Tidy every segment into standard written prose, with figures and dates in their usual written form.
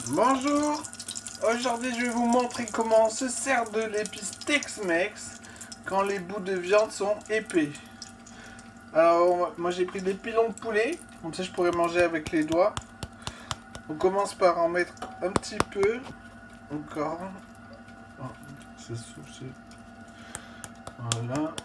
Bonjour, aujourd'hui je vais vous montrer comment on se sert de l'épice Tex-Mex quand les bouts de viande sont épais. Alors moi j'ai pris des pilons de poulet, comme ça je pourrais manger avec les doigts. On commence par en mettre un petit peu, encore. Oh, c'est souci. Voilà.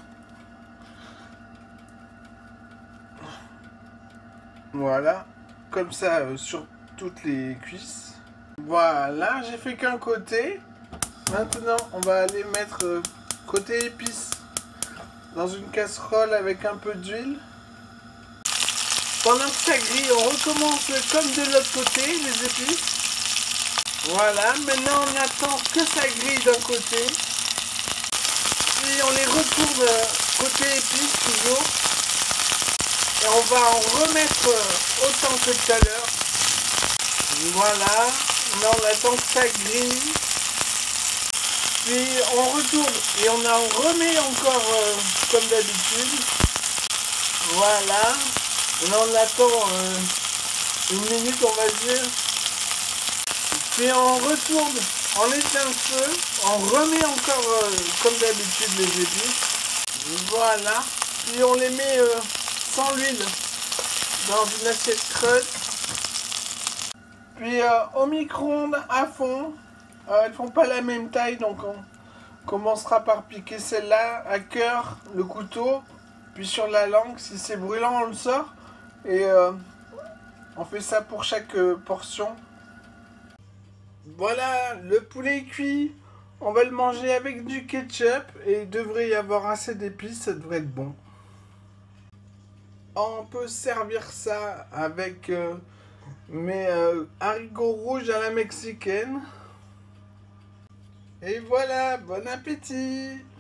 Voilà, comme ça sur toutes les cuisses. Voilà, j'ai fait qu'un côté. Maintenant, on va aller mettre côté épices dans une casserole avec un peu d'huile. Pendant que ça grille, on recommence comme de l'autre côté, les épices. Voilà, maintenant on attend que ça grille d'un côté. Puis on les retourne côté épices toujours. Et on va en remettre autant que tout à l'heure. Voilà, maintenant on attend que ça grille. Puis on retourne et on en remet encore comme d'habitude. Voilà. Maintenant on attend une minute on va dire. Puis on retourne, on éteint le feu, on remet encore comme d'habitude les épices. Voilà. Puis on les met sans l'huile dans une assiette creuse. Puis au micro-ondes à fond. Elles font pas la même taille, donc on commencera par piquer celle-là à cœur, le couteau, puis sur la langue. Si c'est brûlant, on le sort. Et on fait ça pour chaque portion. Voilà, le poulet est cuit. On va le manger avec du ketchup et il devrait y avoir assez d'épices, ça devrait être bon. On peut servir ça avec mes haricots rouges à la mexicaine. Et voilà, bon appétit!